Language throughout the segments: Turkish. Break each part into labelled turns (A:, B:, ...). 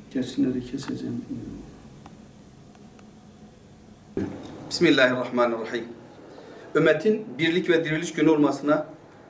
A: Gerçinleri keseceğim.
B: Bismillahirrahmanirrahim. Ümmetin birlik ve diriliş günü olmasına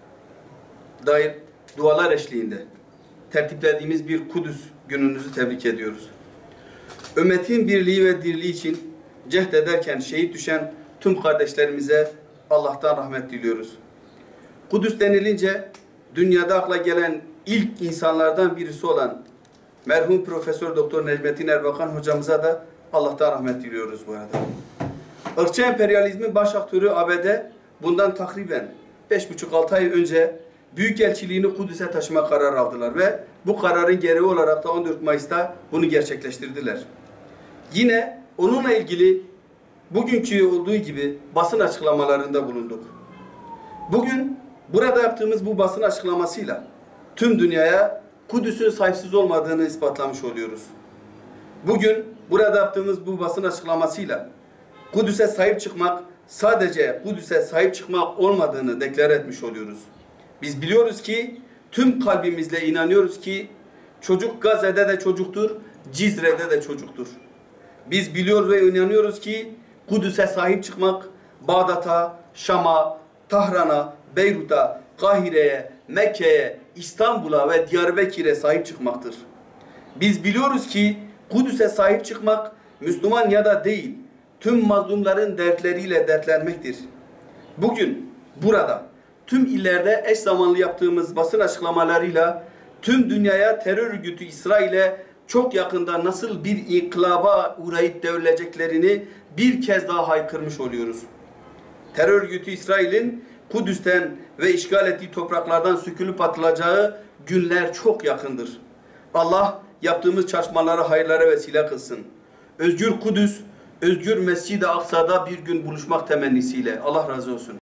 B: dair dualar eşliğinde tertiplediğimiz bir Kudüs gününüzü tebrik ediyoruz. Ümmetin birliği ve diriliği için cehd ederken şehit düşen tüm kardeşlerimize Allah'tan rahmet diliyoruz. Kudüs denilince dünyada akla gelen ilk insanlardan birisi olan merhum Profesör Doktor Necmettin Erbakan hocamıza da Allah'tan rahmet diliyoruz bu arada. Irkçı emperyalizmin baş aktörü ABD bundan takriben 5,5-6 ay önce Büyükelçiliğini Kudüs'e taşıma kararı aldılar ve bu kararın gereği olarak da 14 Mayıs'ta bunu gerçekleştirdiler. Yine onunla ilgili bugünkü olduğu gibi basın açıklamalarında bulunduk. Bugün burada yaptığımız bu basın açıklamasıyla tüm dünyaya Kudüs'ün sahipsiz olmadığını ispatlamış oluyoruz. Bugün burada yaptığımız bu basın açıklamasıyla Kudüs'e sahip çıkmak sadece Kudüs'e sahip çıkmak olmadığını deklare etmiş oluyoruz. Biz biliyoruz ki, tüm kalbimizle inanıyoruz ki çocuk Gazze'de de çocuktur, Cizre'de de çocuktur. Biz biliyoruz ve inanıyoruz ki Kudüs'e sahip çıkmak Bağdat'a, Şam'a, Tahran'a, Beyrut'a, Kahire'ye, Mekke'ye, İstanbul'a ve Diyarbakır'a sahip çıkmaktır. Biz biliyoruz ki Kudüs'e sahip çıkmak Müslüman ya da değil, tüm mazlumların dertleriyle dertlenmektir. Bugün burada tüm illerde eş zamanlı yaptığımız basın açıklamalarıyla tüm dünyaya terör örgütü İsrail'e çok yakında nasıl bir inkılaba uğrayıp devrileceklerini bir kez daha haykırmış oluyoruz. Terör örgütü İsrail'in Kudüs'ten ve işgal ettiği topraklardan sökülüp atılacağı günler çok yakındır. Allah yaptığımız çalışmaları hayırlara vesile kılsın. Özgür Kudüs, özgür Mescid-i Aksa'da bir gün buluşmak temennisiyle. Allah razı olsun.